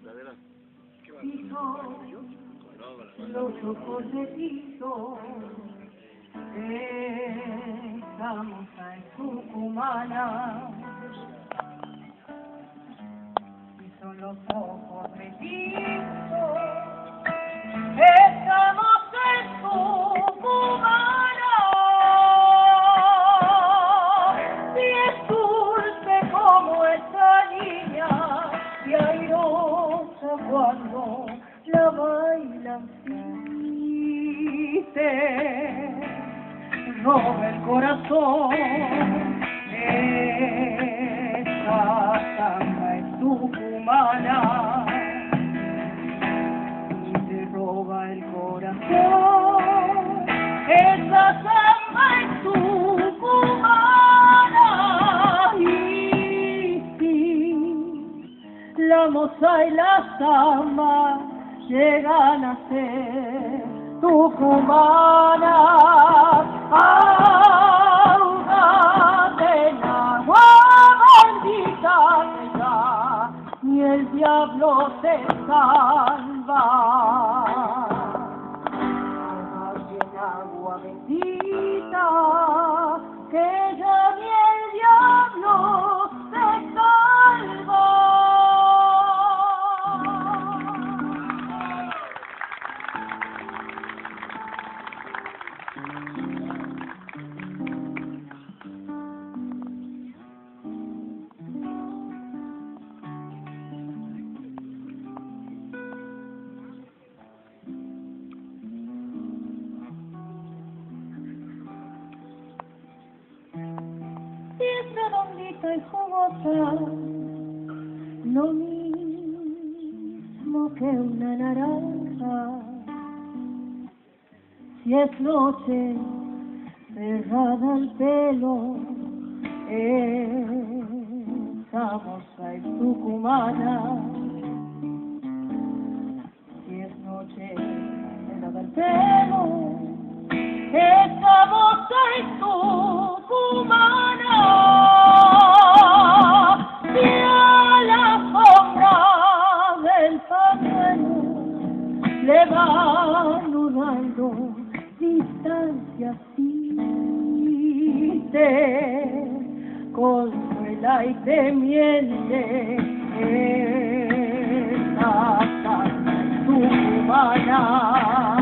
Los ojos de Tito, estamos en Tucumana, y son los ojos de Tito, estamos en Tucumana, y es dulce como esa niña, y airosa cuando la bailan te roba el corazón, esa samba es tucumana y te roba el corazón, esa samba es tucumana y sí, la moza y la samba llegan a ser tucumana, agua del agua bendita que ya ni el diablo te salva. Agua del agua bendita que ya ni el diablo te salva. Y es redondita y jugosa, lo mismo que una naranja. Si es noche, cerrada el pelo, esa moza es tucumana. Si es noche, cerrada el pelo, esa moza es tucumana. Y a la sombra del pañuelo le va anudando distancias consuela y te miente, esa samba es tucumana.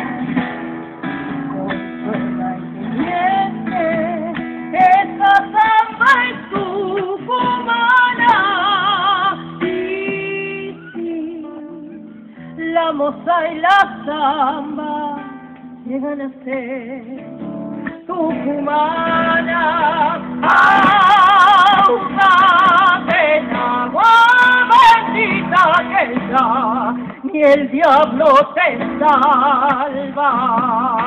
Consuela y te miente, esa samba es tucumana. Sí, sí, la moza y la samba llegan a ser tucumana, agua del agua bendita que ya ni el diablo te salva.